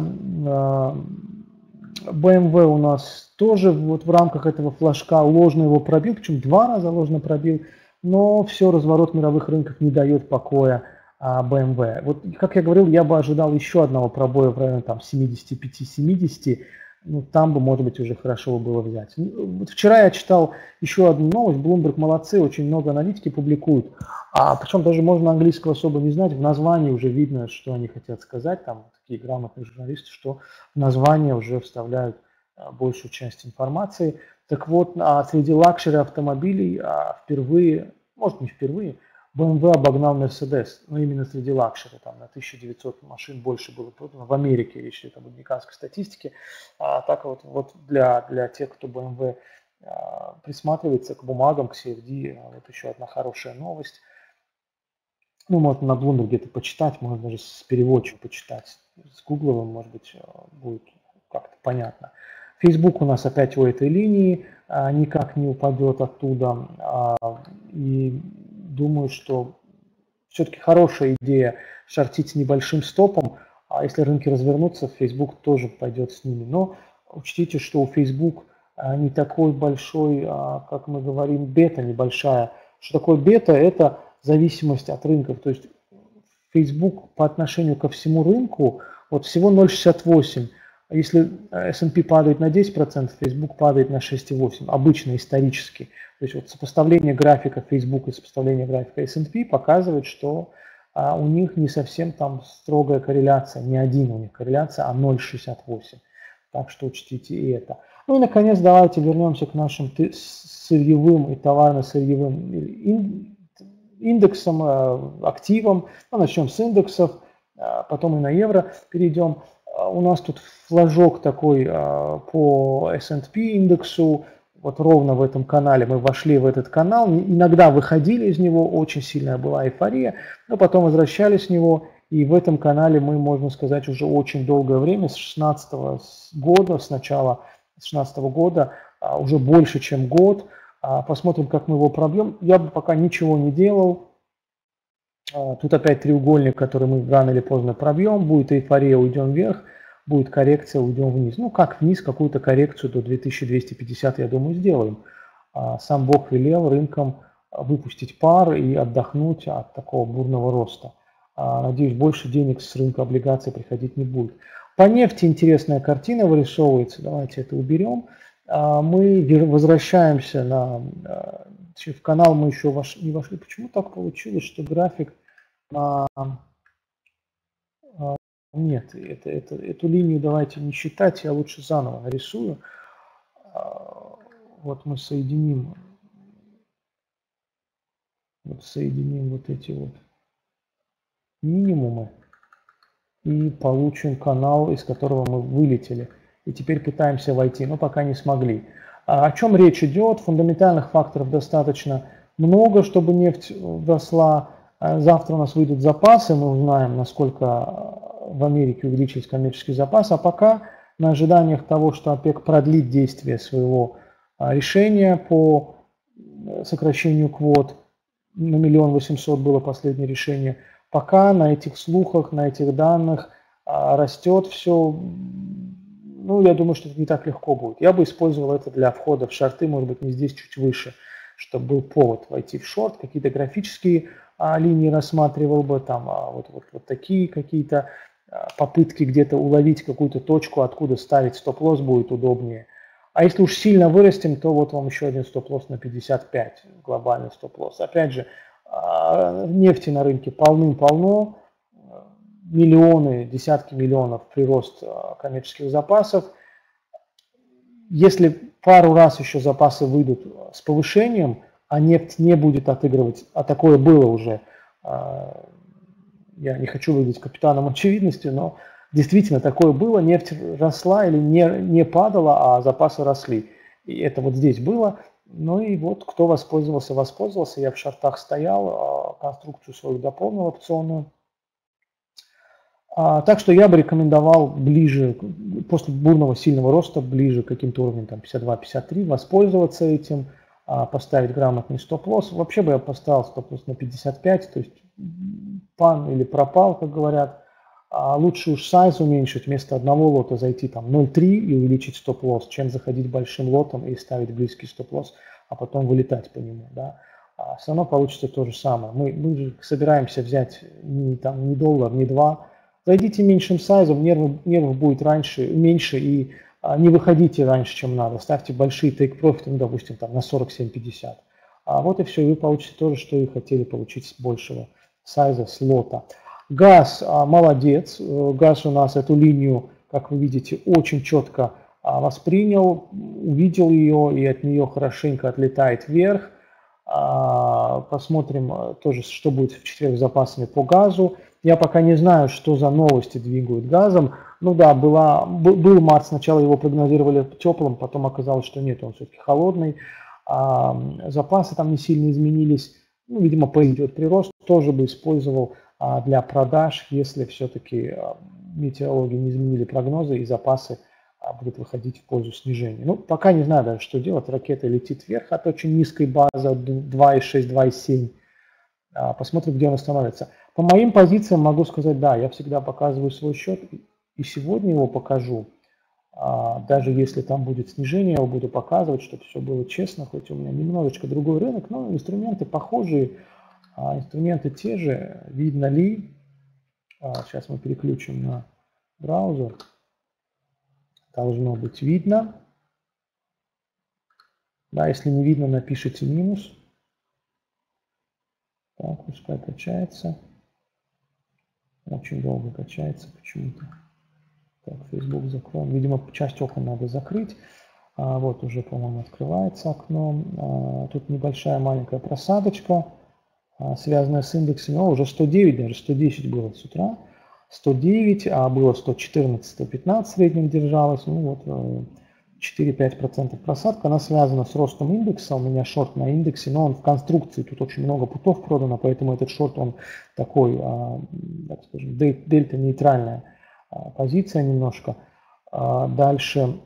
BMW у нас тоже вот в рамках этого флажка ложно его пробил, причем 2 раза ложно пробил, но все, разворот мировых рынков не дает покоя BMW. Вот, как я говорил, я бы ожидал еще одного пробоя в районе там 75-70, ну, там бы, может быть, уже хорошо было взять. Вот вчера я читал еще одну новость, Bloomberg молодцы, очень много аналитики публикуют, причем даже можно английского особо не знать, в названии уже видно, что они хотят сказать, там такие грамотные журналисты, что в название уже вставляют большую часть информации. Так вот, среди лакшери автомобилей впервые, может не впервые, BMW обогнал Mercedes, но именно среди лакшери, там на 1900 машин больше было продано в Америке, речь идет об американской статистике. Так вот для тех, кто BMW присматривается к бумагам, к CFD, вот еще одна хорошая новость. Ну, можно на Bloomberg где-то почитать, можно даже с переводчиком почитать, с гугловым, может быть, будет как-то понятно. Facebook у нас опять у этой линии, никак не упадет оттуда, и думаю, что все-таки хорошая идея шортить с небольшим стопом, а если рынки развернутся, Facebook тоже пойдет с ними. Но учтите, что у Facebook не такой большой, как мы говорим, бета небольшая. Что такое бета? Это зависимость от рынков. То есть Facebook по отношению ко всему рынку вот всего 0,68. Если S&P падает на 10%, Facebook падает на 6,8%. Обычно, исторически. То есть вот сопоставление графика Facebook и сопоставление графика S&P показывает, что у них не совсем там строгая корреляция. Не один у них корреляция, а 0,68. Так что учтите и это. Ну и, наконец, давайте вернемся к нашим сырьевым и товарно-сырьевым индексам, активам. Ну, начнем с индексов, потом и на евро перейдем. У нас тут флажок такой по S&P индексу. Вот ровно в этом канале мы вошли в этот канал. Иногда выходили из него, очень сильная была эйфория, но потом возвращались в него. И в этом канале мы, можно сказать, уже очень долгое время, с 2016 года, с начала 2016 года, уже больше, чем год. Посмотрим, как мы его пробьем. Я бы пока ничего не делал. Тут опять треугольник, который мы рано или поздно пробьем. Будет эйфория, уйдем вверх. Будет коррекция, уйдем вниз. Ну, как вниз, какую-то коррекцию до 2250, я думаю, сделаем. Сам Бог велел рынкам выпустить пар и отдохнуть от такого бурного роста. Надеюсь, больше денег с рынка облигаций приходить не будет. По нефти интересная картина вырисовывается. Давайте это уберем. Мы возвращаемся в канал, мы еще не вошли. Почему так получилось, что график... Нет, эту линию давайте не считать, я лучше заново нарисую. Вот мы соединим вот эти вот минимумы и получим канал, из которого мы вылетели. И теперь пытаемся войти, но пока не смогли. О чем речь идет? Фундаментальных факторов достаточно много, чтобы нефть росла. Завтра у нас выйдут запасы, мы узнаем, насколько в Америке увеличились коммерческие запасы. А пока на ожиданиях того, что ОПЕК продлит действие своего решения по сокращению квот, на 1 800 000 было последнее решение, пока на этих слухах, на этих данных растет все. Ну, я думаю, что это не так легко будет. Я бы использовал это для входа в шорты, может быть, не здесь, чуть выше, чтобы был повод войти в шорт, какие-то графические линии рассматривал бы, там вот такие какие-то попытки где-то уловить какую-то точку, откуда ставить стоп-лосс будет удобнее. А если уж сильно вырастем, то вот вам еще один стоп-лосс на 55, глобальный стоп-лосс. Опять же, нефти на рынке полным-полно, миллионы, десятки миллионов прирост коммерческих запасов. Если пару раз еще запасы выйдут с повышением, а нефть не будет отыгрывать, а такое было уже, я не хочу выглядеть капитаном очевидности, но действительно такое было, нефть росла или не падала, а запасы росли. И это вот здесь было. Ну и вот кто воспользовался, воспользовался. Я в шортах стоял, конструкцию свою дополнил опционную. Так что я бы рекомендовал ближе, после бурного сильного роста, ближе к каким-то уровням, там 52-53, воспользоваться этим, поставить грамотный стоп-лосс. Вообще бы я поставил стоп-лосс на 55, то есть пан или пропал, как говорят. Лучше уж сайз уменьшить, вместо одного лота зайти там 0,3 и увеличить стоп-лосс, чем заходить большим лотом и ставить близкий стоп-лосс, а потом вылетать по нему. Да. Все равно получится то же самое. Мы же собираемся взять не доллар, не два. Зайдите меньшим сайзом, нервов будет меньше, и не выходите раньше, чем надо. Ставьте большие тейк-профиты, ну, допустим, там, на 47-50. Вот и все, и вы получите то же, что и хотели получить с большего сайза, с лота. Газ молодец. Газ у нас эту линию, как вы видите, очень четко воспринял, увидел ее, и от нее хорошенько отлетает вверх. посмотрим тоже, что будет в четверг с запасами по газу. Я пока не знаю, что за новости двигают газом. Ну да, был март, сначала его прогнозировали теплым, потом оказалось, что нет, он все-таки холодный. Запасы там не сильно изменились. Ну, видимо, пойдет прирост. Тоже бы использовал для продаж, если все-таки метеорологи не изменили прогнозы и запасы будут выходить в пользу снижения. Ну, пока не знаю даже, что делать. Ракета летит вверх от очень низкой базы, от 2,6, 2,7. Посмотрим, где он остановится. По моим позициям могу сказать, да, я всегда показываю свой счет, и сегодня его покажу. Даже если там будет снижение, я его буду показывать, чтобы все было честно, хоть у меня немножечко другой рынок, но инструменты похожие, инструменты те же. Видно ли? Сейчас мы переключим на браузер. Должно быть видно. Да, если не видно, напишите минус. Так, пускай качается. Очень долго качается почему-то. Так, Facebook закроем. Видимо, часть окон надо закрыть. Вот уже, по-моему, открывается окно. Тут небольшая маленькая просадочка, связанная с индексами. Уже 109, даже 110 было с утра. 109, а было 114, 115 в среднем держалось. Ну вот 4-5% просадка. Она связана с ростом индекса. У меня шорт на индексе, но он в конструкции. Тут очень много путов продано, поэтому этот шорт, он такой, так скажем, дельта-нейтральная позиция немножко. Дальше,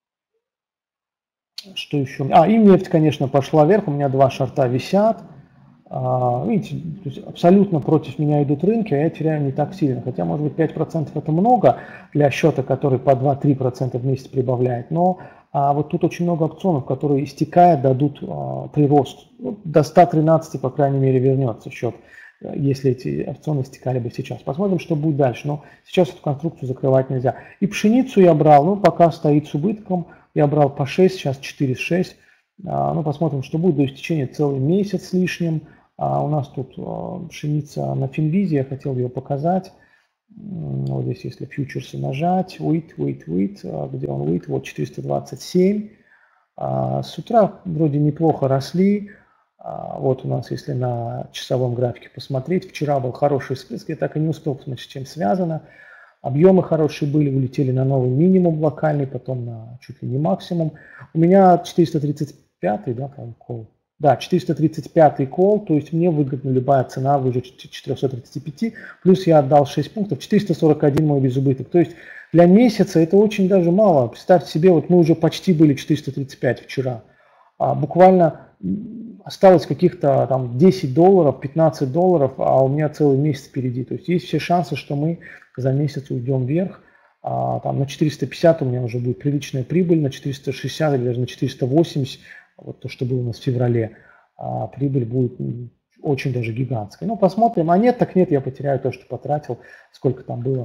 что еще? И нефть, конечно, пошла вверх. У меня два шорта висят. Видите, то есть абсолютно против меня идут рынки, а я теряю не так сильно. Хотя, может быть, 5% это много для счета, который по 2-3% в месяц прибавляет. Но вот тут очень много опционов, которые, истекая, дадут прирост. Ну, до 113, по крайней мере, вернется счет, если эти опционы истекали бы сейчас. Посмотрим, что будет дальше. Но сейчас эту конструкцию закрывать нельзя. И пшеницу я брал, ну, пока стоит с убытком. Я брал по 6, сейчас 4,6. Ну, посмотрим, что будет до истечения целый месяц с лишним. У нас тут пшеница на Финвизе, я хотел ее показать. Вот здесь, если фьючерсы нажать, wait, где он wait, вот 427. С утра вроде неплохо росли. Вот у нас, если на часовом графике посмотреть, вчера был хороший всплеск, я так и не успел посмотреть, с чем связано. Объемы хорошие были, улетели на новый минимум локальный, потом на чуть ли не максимум. У меня 435, да, по-моему, кол. Да, 435 кол, то есть мне выгодна любая цена выше 435, плюс я отдал 6 пунктов, 441 мой безубыток. То есть для месяца это очень даже мало. Представьте себе, вот мы уже почти были 435 вчера. Буквально осталось каких-то там $10, $15, а у меня целый месяц впереди. То есть есть все шансы, что мы за месяц уйдем вверх. Там на 450 у меня уже будет приличная прибыль, на 460 или даже на 480, вот то, что было у нас в феврале, прибыль будет очень даже гигантская. Ну, посмотрим. А нет, так нет, я потеряю то, что потратил. Сколько там было?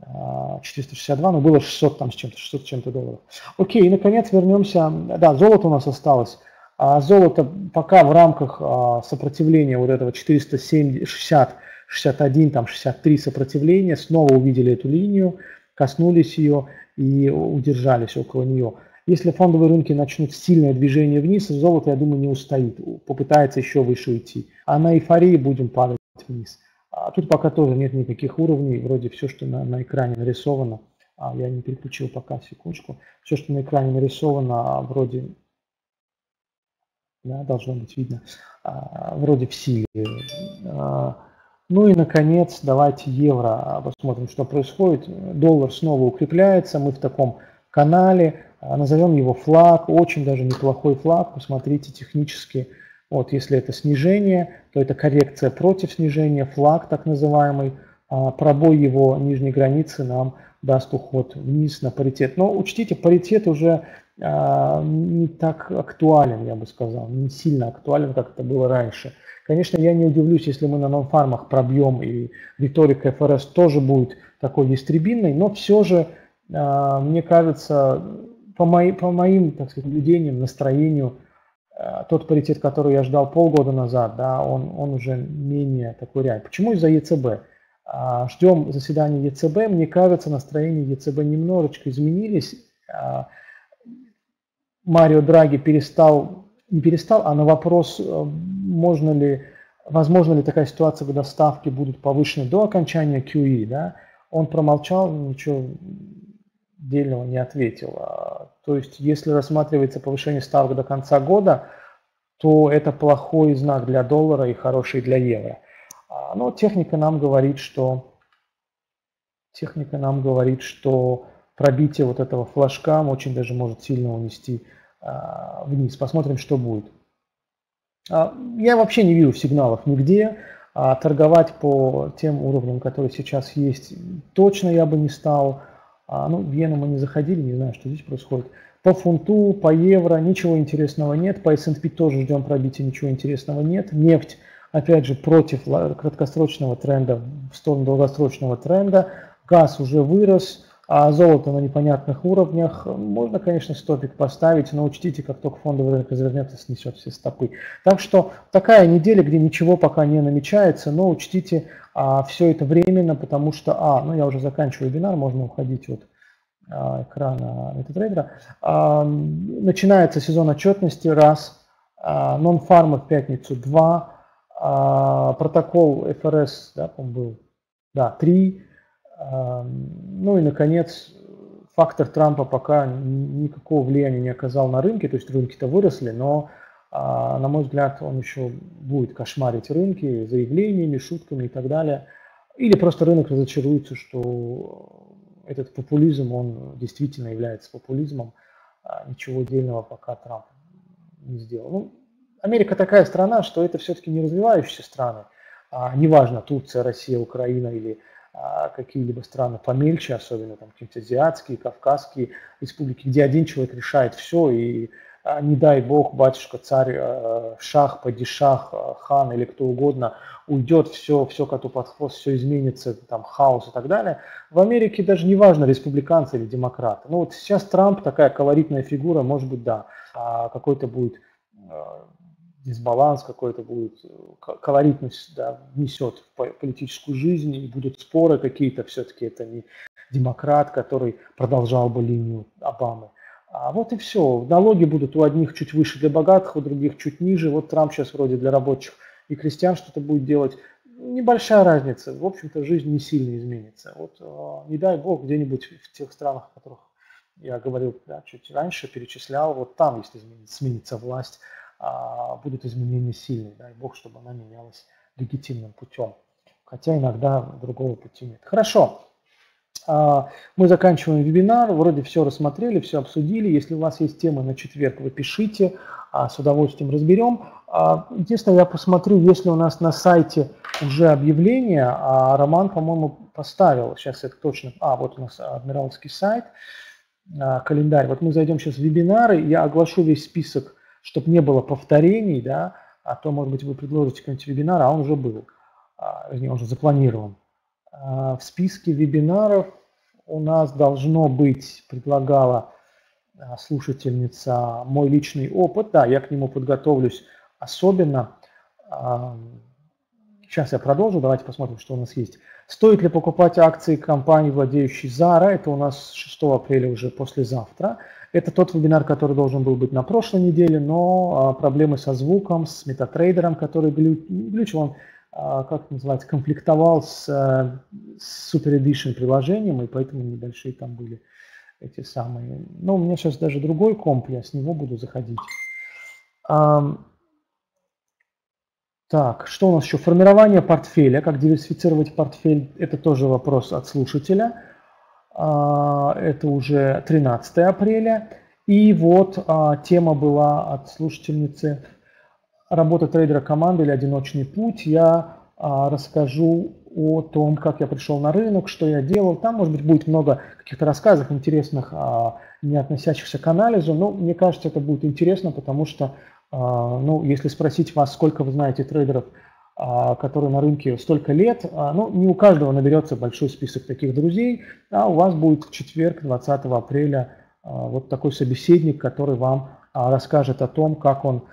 462, но было 600 там с чем-то, 600 с чем-то долларов. Окей, и наконец вернемся. Да, золото у нас осталось. Золото пока в рамках сопротивления вот этого 460, 61, там 63 сопротивления. Снова увидели эту линию, коснулись ее и удержались около нее. Если фондовые рынки начнут сильное движение вниз, золото, я думаю, не устоит, попытается еще выше уйти. А на эйфории будем падать вниз. Тут пока тоже нет никаких уровней, вроде все, что на экране нарисовано, я не переключил пока, секундочку, все, что на экране нарисовано, вроде, да, должно быть видно, вроде в силе. Ну и, наконец, давайте евро, посмотрим, что происходит. Доллар снова укрепляется, мы в таком канале, назовем его флаг, очень даже неплохой флаг, посмотрите технически. Вот, если это снижение, то это коррекция против снижения, флаг так называемый, пробой его нижней границы нам даст уход вниз на паритет. Но учтите, паритет уже не так актуален, я бы сказал, не сильно актуален, как это было раньше. Конечно, я не удивлюсь, если мы на нонфармах пробьем, и риторика ФРС тоже будет такой ястребиной, но все же, мне кажется, по моим, так сказать, наблюдениям, настроению, тот паритет, который я ждал полгода назад, да, он уже менее такой реальный. Почему? Из-за ЕЦБ. Ждем заседания ЕЦБ. Мне кажется, настроения ЕЦБ немножечко изменились. Марио Драги перестал не перестал, а на вопрос, возможно ли такая ситуация, когда ставки будут повышены до окончания QE, да, он промолчал, ничего дельного не ответил. То есть, если рассматривается повышение ставок до конца года, то это плохой знак для доллара и хороший для евро. Но техника нам говорит, что пробитие вот этого флажка очень даже может сильно унести вниз. Посмотрим, что будет. Я вообще не вижу сигналов нигде. Торговать по тем уровням, которые сейчас есть, точно я бы не стал. Ну, в иену мы не заходили, не знаю, что здесь происходит. По фунту, по евро ничего интересного нет. По S&P тоже ждем пробития, ничего интересного нет. Нефть, опять же, против краткосрочного тренда, в сторону долгосрочного тренда. Газ уже вырос, а золото на непонятных уровнях. Можно, конечно, стопик поставить, но учтите, как только фондовый рынок развернется, снесет все стопы. Так что такая неделя, где ничего пока не намечается, но учтите, все это временно, потому что, ну я уже заканчиваю вебинар, можно уходить от экрана MetaTrader. Начинается сезон отчетности, раз, Non-Farm в пятницу, 2, протокол ФРС, да, по-моему, был, да, 3, ну и, наконец, фактор Трампа пока никакого влияния не оказал на рынки, то есть рынки-то выросли, но, на мой взгляд, он еще будет кошмарить рынки заявлениями, шутками и так далее. Или просто рынок разочаруется, что этот популизм, он действительно является популизмом, ничего дельного пока Трамп не сделал. Ну, Америка такая страна, что это все-таки не развивающиеся страны, неважно, Турция, Россия, Украина или какие-либо страны помельче, особенно там какие-то азиатские, кавказские республики, где один человек решает все, и не дай бог, батюшка, царь, шах, падишах, хан или кто угодно уйдет, все коту под хвост, все изменится, там хаос и так далее. В Америке даже не важно, республиканцы или демократы. Ну вот сейчас Трамп такая колоритная фигура, может быть, да, какой-то будет дисбаланс, какой-то будет, колоритность, да, внесет в политическую жизнь, и будут споры какие-то, все-таки это не демократ, который продолжал бы линию Обамы. Вот и все. Налоги будут у одних чуть выше для богатых, у других чуть ниже. Вот Трамп сейчас вроде для рабочих и крестьян что-то будет делать. Небольшая разница. В общем-то, жизнь не сильно изменится. Вот не дай бог, где-нибудь в тех странах, о которых я говорил, да, чуть раньше, перечислял, вот там, если сменится власть, будут изменения сильные. Дай бог, чтобы она менялась легитимным путем. Хотя иногда другого пути нет. Хорошо. Мы заканчиваем вебинар, вроде все рассмотрели, все обсудили. Если у вас есть темы на четверг, вы пишите, с удовольствием разберем. Единственное, я посмотрю, если у нас на сайте уже объявление, Роман, по-моему, поставил, сейчас это точно, вот у нас адмиралский сайт, календарь. Вот мы зайдем сейчас в вебинары, я оглашу весь список, чтобы не было повторений, да, а то, может быть, вы предложите какой-нибудь вебинар, а он уже был, вернее, он уже запланирован. В списке вебинаров у нас должно быть, предлагала слушательница, мой личный опыт. Да, я к нему подготовлюсь особенно. Сейчас я продолжу, давайте посмотрим, что у нас есть. Стоит ли покупать акции компании, владеющей Zara? Это у нас 6 апреля, уже послезавтра. Это тот вебинар, который должен был быть на прошлой неделе, но проблемы со звуком, с MetaTrader, который глючил, он, как это называется, конфликтовал с Super Edition приложением, и поэтому небольшие там были эти самые. Но у меня сейчас даже другой комп, я с него буду заходить. Так, что у нас еще? Формирование портфеля, как диверсифицировать портфель, это тоже вопрос от слушателя. Это уже 13 апреля. И вот тема была от слушательницы: работа трейдера команды или одиночный путь. Я расскажу о том, как я пришел на рынок, что я делал. Там, может быть, будет много каких-то рассказов интересных, не относящихся к анализу. Но мне кажется, это будет интересно, потому что, ну, если спросить вас, сколько вы знаете трейдеров, которые на рынке столько лет, ну, не у каждого наберется большой список таких друзей, а у вас будет в четверг, 20 апреля, вот такой собеседник, который вам расскажет о том, как он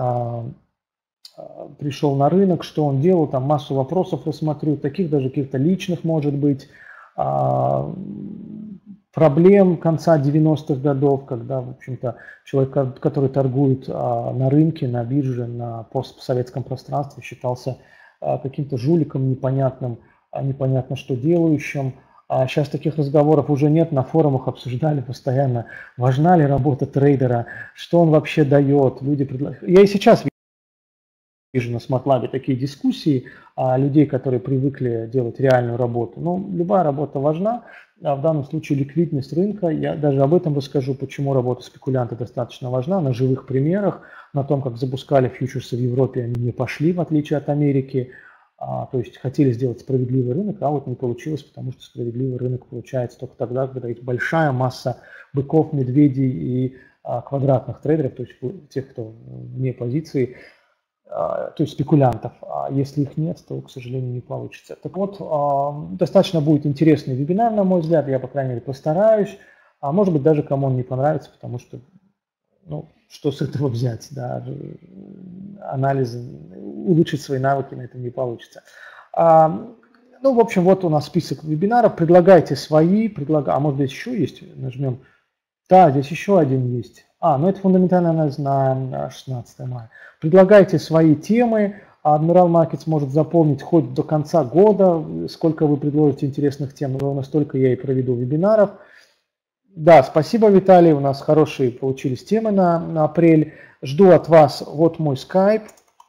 пришел на рынок, что он делал, там массу вопросов рассмотрю, таких даже каких-то личных, может быть, про проблем конца 90-х годов, когда, в общем-то, человек, который торгует на рынке, на бирже, на постсоветском пространстве, считался каким-то жуликом непонятным, непонятно что делающим. Сейчас таких разговоров уже нет, на форумах обсуждали постоянно, важна ли работа трейдера, что он вообще дает. Люди предлагают. Я и сейчас вижу на SmartLab такие дискуссии людей, которые привыкли делать реальную работу. Но любая работа важна, в данном случае ликвидность рынка. Я даже об этом расскажу, почему работа спекулянта достаточно важна, на живых примерах, на том, как запускали фьючерсы в Европе, они не пошли, в отличие от Америки. То есть хотели сделать справедливый рынок, а вот не получилось, потому что справедливый рынок получается только тогда, когда есть большая масса быков, медведей и квадратных трейдеров, то есть тех, кто вне позиции, то есть спекулянтов. А если их нет, то, к сожалению, не получится. Так вот, достаточно будет интересный вебинар, на мой взгляд, я, по крайней мере, постараюсь. А может быть, даже кому он не понравится, потому что, ну, что с этого взять, да, анализы, улучшить свои навыки на этом не получится. Ну, в общем, вот у нас список вебинаров, предлагайте свои, а может быть еще есть, нажмем, да, здесь еще один есть. Ну это фундаментальный анализ на 16 мая. Предлагайте свои темы, Admiral Markets может заполнить хоть до конца года, сколько вы предложите интересных тем, ровно столько я и проведу вебинаров. Да, спасибо, Виталий, у нас хорошие получились темы на апрель. Жду от вас, вот мой скайп.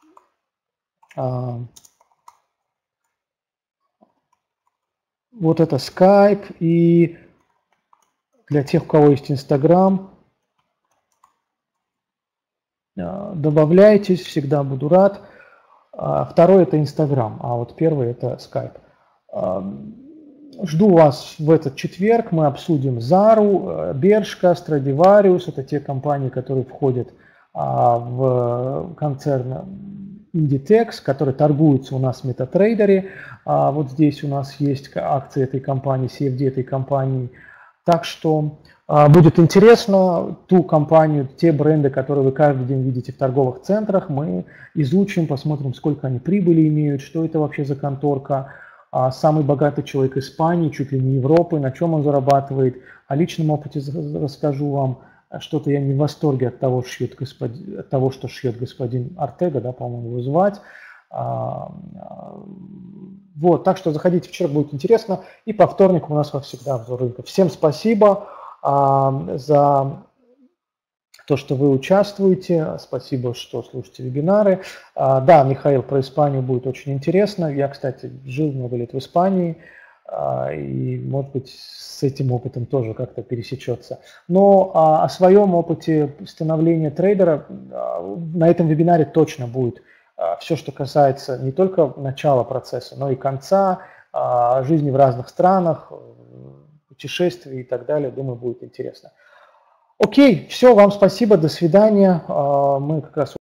Вот это скайп, и для тех, у кого есть Инстаграм, добавляйтесь, всегда буду рад. Второй это Инстаграм, а вот первый это скайп. Жду вас в этот четверг, мы обсудим Зару, Бершка, Stradivarius, это те компании, которые входят в концерн Inditex, которые торгуются у нас в MetaTrader. Вот здесь у нас есть акции этой компании, CFD этой компании. Так что будет интересно ту компанию, те бренды, которые вы каждый день видите в торговых центрах, мы изучим, посмотрим, сколько они прибыли имеют, что это вообще за конторка. Самый богатый человек Испании, чуть ли не Европы, на чем он зарабатывает. О личном опыте расскажу вам. Что-то я не в восторге от того, что шьет господин Артега, да, по-моему, его звать. Вот, так что заходите в четверг, будет интересно. И по вторникам у нас, как всегда, обзор рынка. Всем спасибо за то, что вы участвуете. Спасибо, что слушаете вебинары. Да, Михаил, про Испанию будет очень интересно. Я, кстати, жил много лет в Испании. И, может быть, с этим опытом тоже как-то пересечется. Но о своем опыте становления трейдера на этом вебинаре точно будет все, что касается не только начала процесса, но и конца, жизни в разных странах, путешествий и так далее. Думаю, будет интересно. Окей, все, вам спасибо, до свидания. Мы как раз